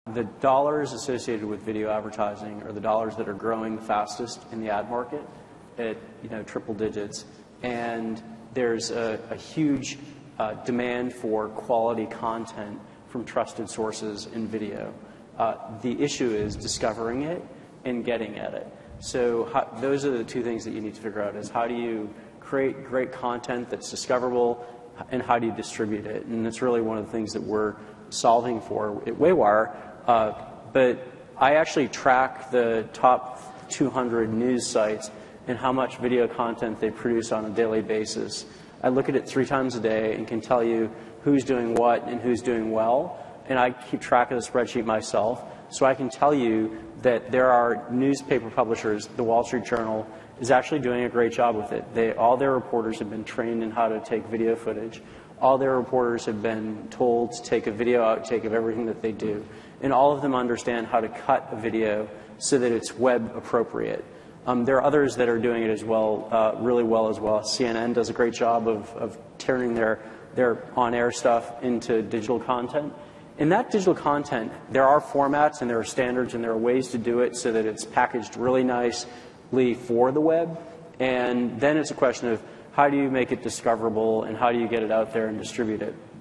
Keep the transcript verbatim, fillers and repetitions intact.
The dollars associated with video advertising are the dollars that are growing the fastest in the ad market at you know triple digits, and there's a, a huge uh, demand for quality content from trusted sources in video. Uh, the issue is discovering it and getting at it. So how, those are the two things that you need to figure out: is how do you create great content that's discoverable, and how do you distribute it? And that's really one of the things that we're solving for at Waywire. Uh, but I actually track the top two hundred news sites and how much video content they produce on a daily basis. I look at it three times a day and can tell you who's doing what and who's doing well. And I keep track of the spreadsheet myself, so I can tell you that there are newspaper publishers. The Wall Street Journal is actually doing a great job with it. They, all their reporters have been trained in how to take video footage. All their reporters have been told to take a video outtake of everything that they do. And all of them understand how to cut a video so that it's web appropriate. Um, there are others that are doing it as well, uh, really well as well. C N N does a great job of, of turning their, their on-air stuff into digital content. In that digital content, there are formats and there are standards and there are ways to do it so that it's packaged really nicely for the web. And then it's a question of how do you make it discoverable and how do you get it out there and distribute it.